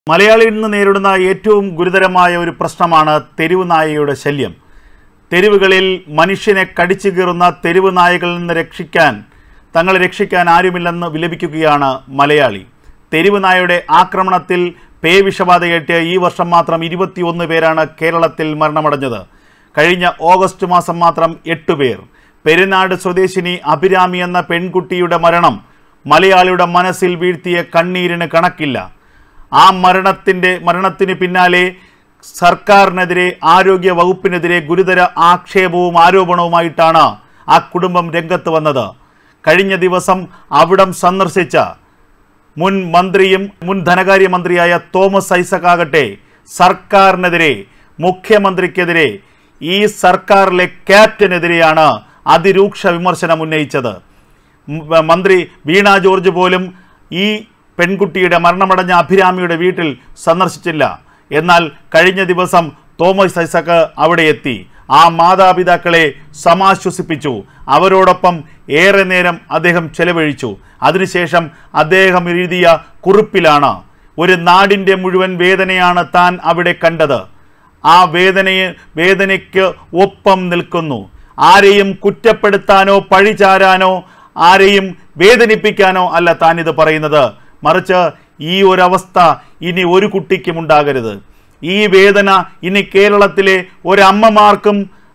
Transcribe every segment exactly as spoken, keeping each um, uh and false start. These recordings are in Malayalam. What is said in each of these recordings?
മലയാളിയിൽ നിന്ന് നേരിടുന്ന ഏറ്റവും ഗുരുതരമായ ഒരു പ്രശ്നമാണ് തെരുവ് നായയുടെ ശല്യം. തെരുവുകളിൽ മനുഷ്യനെ കടിച്ചു കീറുന്ന തെരുവ് നായകളിൽ നിന്ന് രക്ഷിക്കാൻ തങ്ങളെ രക്ഷിക്കാൻ ആരുമില്ലെന്ന് വിലപിക്കുകയാണ് മലയാളി. തെരുവ് നായയുടെ ആക്രമണത്തിൽ പേവിഷബാധയേറ്റ് ഈ വർഷം മാത്രം ഇരുപത്തിയൊന്ന് പേരാണ് കേരളത്തിൽ മരണമടഞ്ഞത്. കഴിഞ്ഞ ഓഗസ്റ്റ് മാസം മാത്രം എട്ട് പേർ. പെരുന്നാട് സ്വദേശിനി അഭിരാമി എന്ന പെൺകുട്ടിയുടെ മരണം മലയാളിയുടെ മനസ്സിൽ വീഴ്ത്തിയ കണ്ണീരിന് കണക്കില്ല. ആ മരണത്തിൻ്റെ മരണത്തിന് പിന്നാലെ സർക്കാരിനെതിരെ ആരോഗ്യ വകുപ്പിനെതിരെ ഗുരുതര ആക്ഷേപവും ആരോപണവുമായിട്ടാണ് ആ കുടുംബം രംഗത്ത് വന്നത്. കഴിഞ്ഞ ദിവസം അവിടം സന്ദർശിച്ച മുൻ മന്ത്രിയും മുൻ ധനകാര്യമന്ത്രിയായ തോമസ് ഐസക് ആകട്ടെ സർക്കാരിനെതിരെ, മുഖ്യമന്ത്രിക്കെതിരെ, ഈ സർക്കാരിലെ ക്യാപ്റ്റനെതിരെയാണ് അതിരൂക്ഷ വിമർശനം ഉന്നയിച്ചത്. മന്ത്രി വീണ ജോർജ് പോലും ഈ പെൺകുട്ടിയുടെ മരണമടഞ്ഞ അഭിരാമിയുടെ വീട്ടിൽ സന്ദർശിച്ചില്ല. എന്നാൽ കഴിഞ്ഞ ദിവസം തോമസ് ഐസക് അവിടെ എത്തി ആ മാതാപിതാക്കളെ സമാശ്വസിപ്പിച്ചു. അവരോടൊപ്പം ഏറെ നേരം അദ്ദേഹം ചെലവഴിച്ചു. അതിനുശേഷം അദ്ദേഹം എഴുതിയ കുറിപ്പിലാണ് ഒരു നാടിൻ്റെ മുഴുവൻ വേദനയാണ് താൻ അവിടെ കണ്ടത്. ആ വേദനയെ വേദനയ്ക്ക് ഒപ്പം നിൽക്കുന്നു. ആരെയും കുറ്റപ്പെടുത്താനോ പഴിചാരാനോ ആരെയും വേദനിപ്പിക്കാനോ അല്ല താനിത് പറയുന്നത്. മറിച്ച് ഈ ഒരവസ്ഥ ഇനി ഒരു കുട്ടിക്കും ഉണ്ടാകരുത്. ഈ വേദന ഇനി കേരളത്തിലെ ഒരമ്മമാർക്കും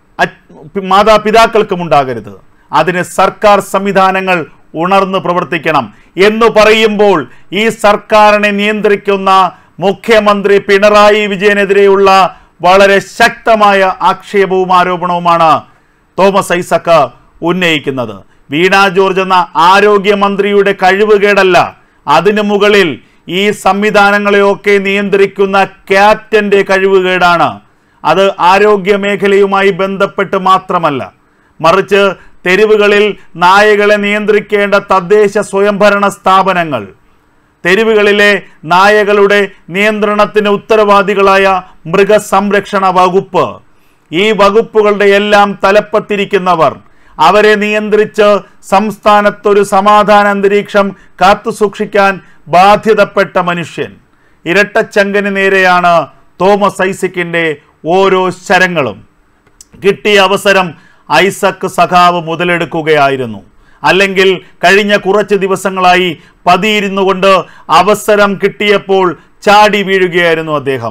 മാതാപിതാക്കൾക്കും ഉണ്ടാകരുത്. അതിന് സർക്കാർ സംവിധാനങ്ങൾ ഉണർന്ന് പ്രവർത്തിക്കണം എന്ന് പറയുമ്പോൾ ഈ സർക്കാരിനെ നിയന്ത്രിക്കുന്ന മുഖ്യമന്ത്രി പിണറായി വിജയനെതിരെയുള്ള വളരെ ശക്തമായ ആക്ഷേപവും ആരോപണവുമാണ് തോമസ് ഐസക് ഉന്നയിക്കുന്നത്. വീണ ജോർജ് എന്ന ആരോഗ്യമന്ത്രിയുടെ കഴിവുകേടല്ല, അതിനു മുകളിൽ ഈ സംവിധാനങ്ങളെയൊക്കെ നിയന്ത്രിക്കുന്ന ക്യാപ്റ്റന്റെ കഴിവുകേടാണ്. അത് ആരോഗ്യ മേഖലയുമായി ബന്ധപ്പെട്ട് മാത്രമല്ല, മറിച്ച് തെരുവുകളിൽ നായകളെ നിയന്ത്രിക്കേണ്ട തദ്ദേശ സ്വയംഭരണ സ്ഥാപനങ്ങൾ, തെരുവുകളിലെ നായകളുടെ നിയന്ത്രണത്തിന് ഉത്തരവാദികളായ മൃഗസംരക്ഷണ വകുപ്പ്, ഈ വകുപ്പുകളുടെ എല്ലാം തലപ്പത്തിരിക്കുന്നവർ, അവരെ നിയന്ത്രിച്ച് സംസ്ഥാനത്തൊരു സമാധാന അന്തരീക്ഷം കാത്തുസൂക്ഷിക്കാൻ ബാധ്യതപ്പെട്ട മനുഷ്യൻ. ഇരട്ടച്ചങ്കന് നേരെയാണ് തോമസ് ഐസക്കിൻ്റെ ഓരോ ശരങ്ങളും. കിട്ടിയ അവസരം ഐസക് സഖാവ് മുതലെടുക്കുകയായിരുന്നു. അല്ലെങ്കിൽ കഴിഞ്ഞ കുറച്ച് ദിവസങ്ങളായി പതിയിരുന്നു കൊണ്ട് അവസരം കിട്ടിയപ്പോൾ ചാടി വീഴുകയായിരുന്നു അദ്ദേഹം.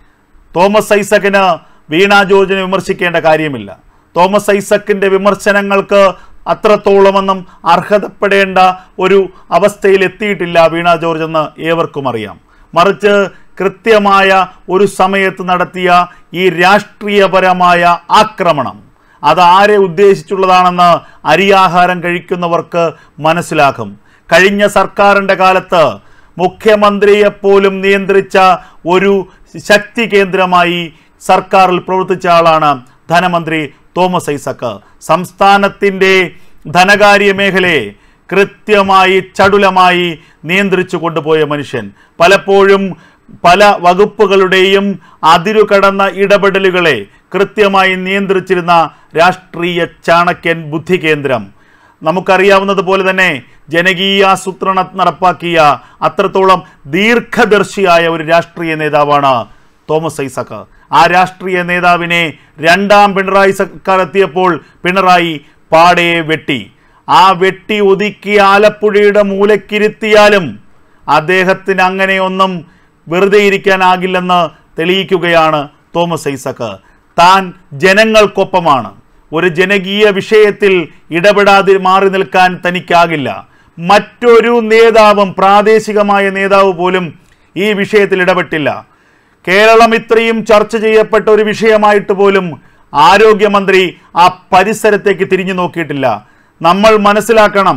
തോമസ് ഐസക്കിന് വീണ ജോർജിനെ വിമർശിക്കേണ്ട കാര്യമില്ല. തോമസ് ഐസക്കിൻ്റെ വിമർശനങ്ങൾക്ക് അത്രത്തോളമൊന്നും അർഹതപ്പെടേണ്ട ഒരു അവസ്ഥയിൽ എത്തിയിട്ടില്ല വീണ ജോർജ് എന്ന് ഏവർക്കും അറിയാം. മറിച്ച് കൃത്യമായ ഒരു സമയത്ത് നടത്തിയ ഈ രാഷ്ട്രീയപരമായ ആക്രമണം അത് ആരെ ഉദ്ദേശിച്ചുള്ളതാണെന്ന് അരിയാഹാരം കഴിക്കുന്നവർക്ക് മനസ്സിലാകും. കഴിഞ്ഞ സർക്കാരിൻ്റെ കാലത്ത് മുഖ്യമന്ത്രിയെപ്പോലും നിയന്ത്രിച്ച ഒരു ശക്തി കേന്ദ്രമായി സർക്കാരിൽ പ്രവർത്തിച്ച ആളാണ് ധനമന്ത്രി തോമസ് ഐസക്. സംസ്ഥാനത്തിൻ്റെ ധനകാര്യ മേഖലയെ കൃത്യമായി ചടുലമായി നിയന്ത്രിച്ചു കൊണ്ടുപോയ മനുഷ്യൻ. പലപ്പോഴും പല വകുപ്പുകളുടെയും അതിരുകടന്ന ഇടപെടലുകളെ കൃത്യമായി നിയന്ത്രിച്ചിരുന്ന രാഷ്ട്രീയ ചാണക്യൻ ബുദ്ധി കേന്ദ്രം. നമുക്കറിയാവുന്നതുപോലെ തന്നെ ജനകീയാസൂത്രണം നടപ്പാക്കിയ അത്രത്തോളം ദീർഘദർശിയായ ഒരു രാഷ്ട്രീയ നേതാവാണ് തോമസ് ഐസക്. ആ രാഷ്ട്രീയ നേതാവിനെ രണ്ടാം പിണറായി സർക്കാർ എത്തിയപ്പോൾ പിണറായി പാടയെ വെട്ടി. ആ വെട്ടി ഒതുക്കി ആലപ്പുഴയുടെ മൂലക്കിരുത്തിയാലും അദ്ദേഹത്തിന് അങ്ങനെയൊന്നും വെറുതെ ഇരിക്കാനാകില്ലെന്ന് തെളിയിക്കുകയാണ് തോമസ് ഐസക്. താൻ ജനങ്ങൾക്കൊപ്പമാണ്. ഒരു ജനകീയ വിഷയത്തിൽ ഇടപെടാതെ മാറി നിൽക്കാൻ തനിക്കാകില്ല. മറ്റൊരു നേതാവും, പ്രാദേശികമായ നേതാവ് പോലും ഈ വിഷയത്തിൽ ഇടപെട്ടില്ല. കേരളം ഇത്രയും ചർച്ച ചെയ്യപ്പെട്ട ഒരു വിഷയമായിട്ട് പോലും ആരോഗ്യമന്ത്രി ആ പരിസരത്തേക്ക് തിരിഞ്ഞു നോക്കിയിട്ടില്ല. നമ്മൾ മനസ്സിലാക്കണം,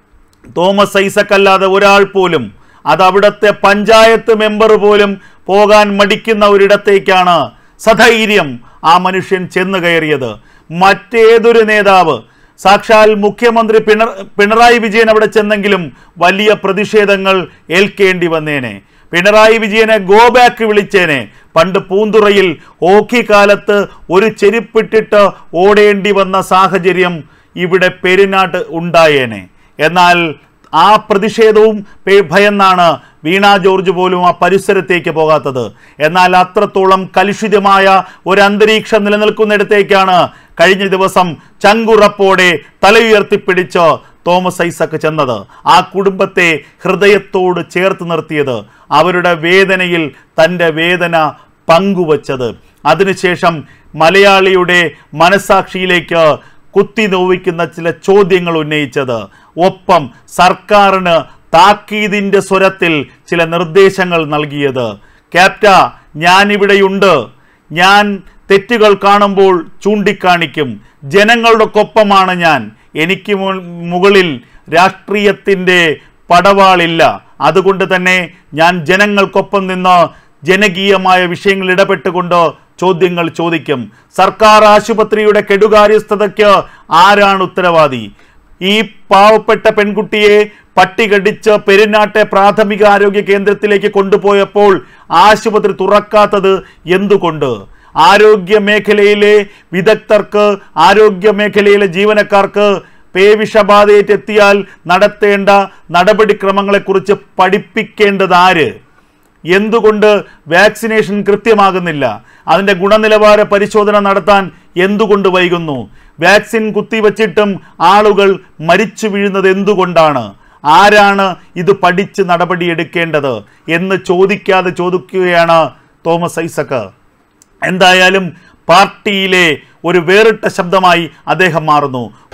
തോമസ് ഐസക് അല്ലാതെ ഒരാൾ പോലും, അത് അവിടുത്തെ പഞ്ചായത്ത് മെമ്പർ പോലും പോകാൻ മടിക്കുന്ന ഒരിടത്തേക്കാണ് സധൈര്യം ആ മനുഷ്യൻ ചെന്ന് കയറിയത്. മറ്റേതൊരു നേതാവ്, സാക്ഷാൽ മുഖ്യമന്ത്രി പിണ പിണറായി വിജയൻ അവിടെ ചെന്നെങ്കിലും വലിയ പ്രതിഷേധങ്ങൾ ഏൽക്കേണ്ടി വന്നേനെ. പിണറായി വിജയനെ ഗോ ബാക്ക് വിളിച്ചേനെ. പണ്ട് പൂന്തുറയിൽ ഹോക്കി കാലത്ത് ഒരു ചെരുപ്പിട്ടിട്ട് ഓടേണ്ടി വന്ന സാഹചര്യം ഇവിടെ പെരുന്നാട്ട് ഉണ്ടായേനെ. എന്നാൽ ആ പ്രതിഷേധവും ഭയന്നാണ് വീണ ജോർജ് പോലും ആ പരിസരത്തേക്ക് പോകാത്തത്. എന്നാൽ അത്രത്തോളം കലുഷിതമായ ഒരു അന്തരീക്ഷം നിലനിൽക്കുന്നിടത്തേക്കാണ് കഴിഞ്ഞ ദിവസം ചങ്കുറപ്പോടെ തലയുയർത്തിപ്പിടിച്ച് തോമസ് ഐസക് ചെന്നത്. ആ കുടുംബത്തെ ഹൃദയത്തോട് ചേർത്ത് നിർത്തിയത്, അവരുടെ വേദനയിൽ തൻ്റെ വേദന പങ്കുവച്ചത്, അതിനുശേഷം മലയാളിയുടെ മനസാക്ഷിയിലേക്ക് കുത്തി നോവിക്കുന്ന ചില ചോദ്യങ്ങൾ ഉന്നയിച്ചത്, ഒപ്പം സർക്കാരിന് താക്കീതിൻ്റെ സ്വരത്തിൽ ചില നിർദ്ദേശങ്ങൾ നൽകിയത്. ക്യാപ്റ്റ, ഞാനിവിടെയുണ്ട്, ഞാൻ തെറ്റുകൾ കാണുമ്പോൾ ചൂണ്ടിക്കാണിക്കും, ജനങ്ങളുടെ കൊപ്പമാണ് ഞാൻ, എനിക്ക് മുകളിൽ രാഷ്ട്രീയത്തിൻ്റെ പടവാളില്ല, അതുകൊണ്ട് തന്നെ ഞാൻ ജനങ്ങൾക്കൊപ്പം നിന്ന് ജനകീയമായ വിഷയങ്ങൾ ഇടപെട്ടുകൊണ്ട് ചോദ്യങ്ങൾ ചോദിക്കും. സർക്കാർ ആശുപത്രിയുടെ കെടുകാര്യസ്ഥതയ്ക്ക് ആരാണ് ഉത്തരവാദി? ഈ പാവപ്പെട്ട പെൺകുട്ടിയെ പട്ടികടിച്ച് പെരുന്നാട്ടെ പ്രാഥമിക ആരോഗ്യ കേന്ദ്രത്തിലേക്ക് കൊണ്ടുപോയപ്പോൾ ആശുപത്രി തുറക്കാത്തത് എന്തുകൊണ്ട്? ആരോഗ്യ മേഖലയിലെ വിദഗ്ധർക്ക്, ആരോഗ്യ മേഖലയിലെ ജീവനക്കാർക്ക് പേവിഷബാധയേറ്റെത്തിയാൽ നടത്തേണ്ട നടപടിക്രമങ്ങളെക്കുറിച്ച് പഠിപ്പിക്കേണ്ടത് ആര്? എന്തുകൊണ്ട് വാക്സിനേഷൻ കൃത്യമാകുന്നില്ല? അതിൻ്റെ ഗുണനിലവാര പരിശോധന നടത്താൻ എന്തുകൊണ്ട് വൈകുന്നു? വാക്സിൻ കുത്തിവച്ചിട്ടും ആളുകൾ മരിച്ചു വീഴുന്നത് എന്തുകൊണ്ടാണ്? ആരാണ് ഇത് പഠിച്ച് നടപടിയെടുക്കേണ്ടത് എന്ന് ചോദിക്കാതെ ചോദിക്കുകയാണ് തോമസ് ഐസക്. എന്തായാലും പാർട്ടിയിലെ ഒരു വേറിട്ട ശബ്ദമായി അദ്ദേഹം മാറുന്നു.